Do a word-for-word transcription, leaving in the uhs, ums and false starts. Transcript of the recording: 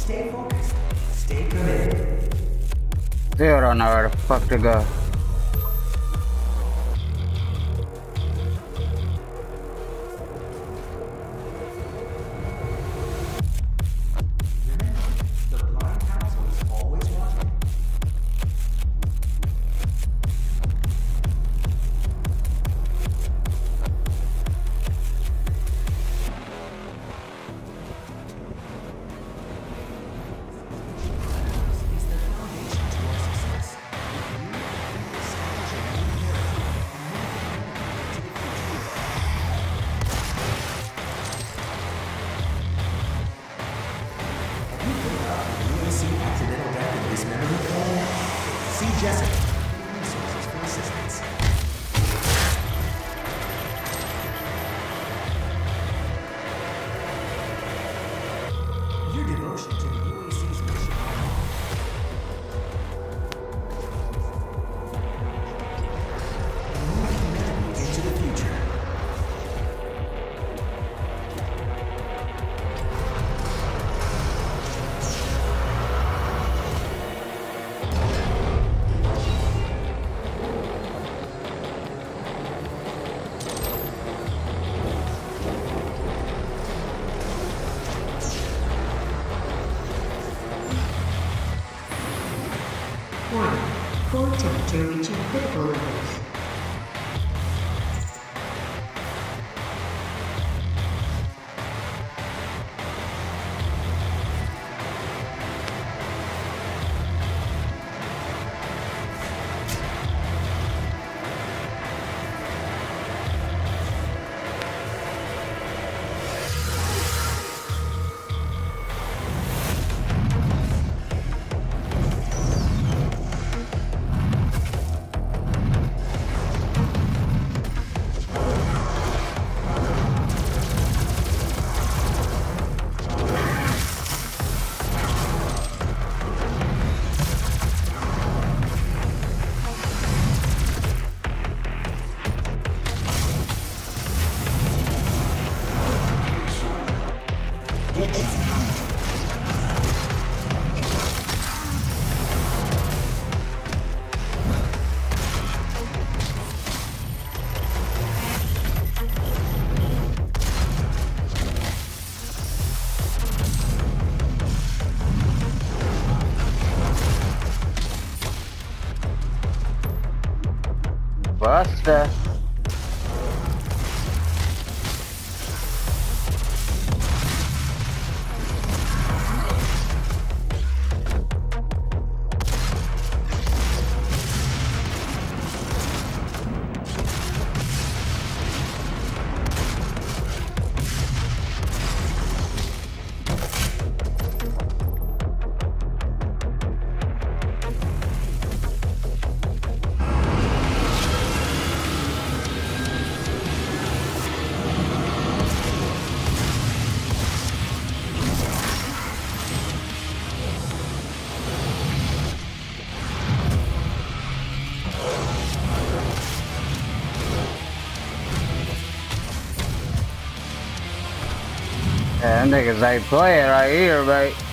Stay focused. Stay committed. Still don't know where the fuck to go. The blind council is always watching. Is the foundation to our success. You establish a new hero and move the to the future. Have you figured out the U A C accidental death and dismemberment plan? See Jessica. Resources for assistance. Your devotion to the U A C's mission. Move humanity into the future. Warning. Core temperature reaching critical levels. Buster. Yeah, them niggas ain't playing right here, mate.